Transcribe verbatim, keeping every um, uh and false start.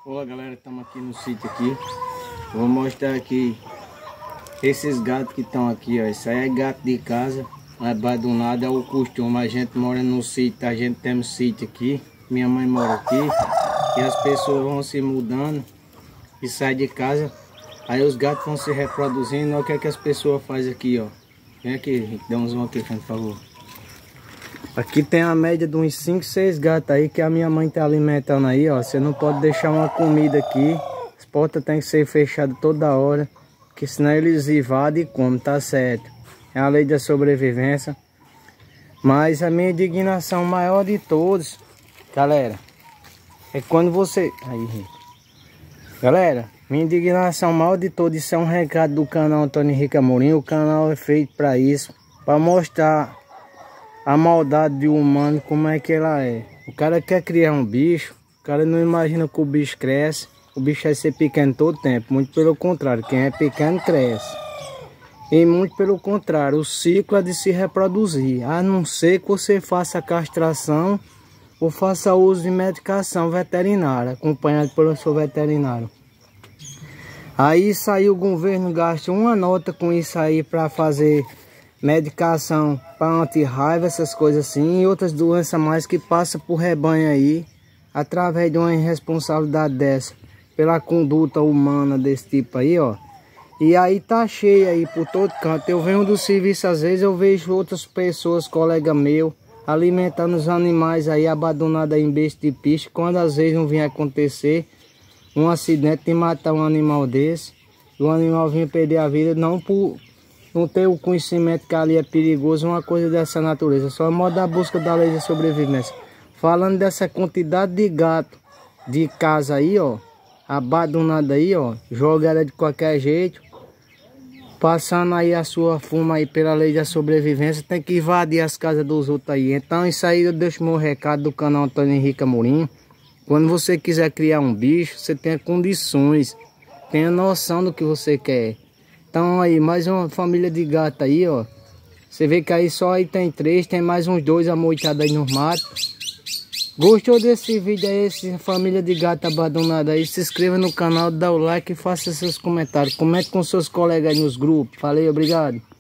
Olá galera, estamos aqui no sítio aqui. Vou mostrar aqui esses gatos que estão aqui, ó. Isso aí é gato de casa, abandonado, é o costume. A gente mora no sítio, a gente tem um sítio aqui. Minha mãe mora aqui. E as pessoas vão se mudando e saem de casa. Aí os gatos vão se reproduzindo. Olha o que é que as pessoas fazem aqui, ó. Vem aqui, dá um zoom aqui, por favor. Aqui tem a média de uns cinco, seis gatos aí que a minha mãe tá alimentando aí, ó. Você não pode deixar uma comida aqui. As portas tem que ser fechadas toda hora, porque senão eles invadem e comem, tá certo. É a lei da sobrevivência. Mas a minha indignação maior de todos, galera, é quando você... Aí, galera, minha indignação maior de todos, isso é um recado do canal Antônio Henrique Amorim. O canal é feito para isso, para mostrar a maldade de um humano, como é que ela é. O cara quer criar um bicho, o cara não imagina que o bicho cresce, o bicho vai ser pequeno todo tempo. Muito pelo contrário, quem é pequeno cresce. E muito pelo contrário, o ciclo é de se reproduzir, a não ser que você faça castração ou faça uso de medicação veterinária, acompanhado pelo seu veterinário. Aí isso aí o governo gasta uma nota com isso aí para fazer medicação para anti-raiva, essas coisas assim, e outras doenças mais que passam por rebanho aí, através de uma irresponsabilidade dessa, pela conduta humana desse tipo aí, ó. E aí tá cheio aí por todo canto. Eu venho do serviço, às vezes eu vejo outras pessoas, colega meu, alimentando os animais aí, abandonados aí em besta de pista, quando às vezes não vinha acontecer um acidente de matar um animal desse, e o animal vinha perder a vida, não por não ter o conhecimento que ali é perigoso, uma coisa dessa natureza, só modo da busca da lei de sobrevivência. Falando dessa quantidade de gato de casa aí, ó, abandonada aí, ó, jogada de qualquer jeito, passando aí a sua fuma aí pela lei da sobrevivência, tem que invadir as casas dos outros aí. Então isso aí eu deixo meu recado do canal Antônio Henrique Amorim. Quando você quiser criar um bicho, você tenha condições, tenha noção do que você quer. Então aí, mais uma família de gato aí, ó. Você vê que aí só aí tem três, tem mais uns dois amoitados aí nos matos. Gostou desse vídeo aí, essa família de gato abandonada aí? Se inscreva no canal, dá o like e faça seus comentários. Comente com seus colegas aí nos grupos. Falei, obrigado.